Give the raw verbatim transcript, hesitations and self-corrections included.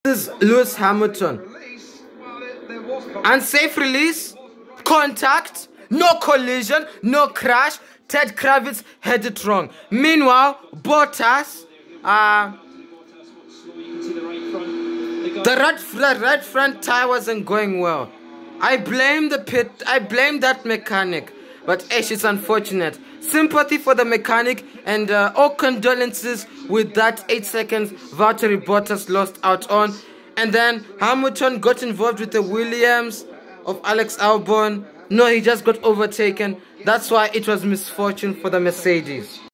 is Lewis Hamilton. Unsafe release, contact, no collision, no crash. Ted Kravitz had it wrong. Meanwhile, Bottas, uh, the right, the right front tire wasn't going well. I blame the pit. I blame that mechanic. But Ash, it's unfortunate. Sympathy for the mechanic and uh, all condolences with that eight seconds Valtteri Bottas lost out on. And then Hamilton got involved with the Williams of Alex Albon. No, he just got overtaken. That's why it was misfortune for the Mercedes.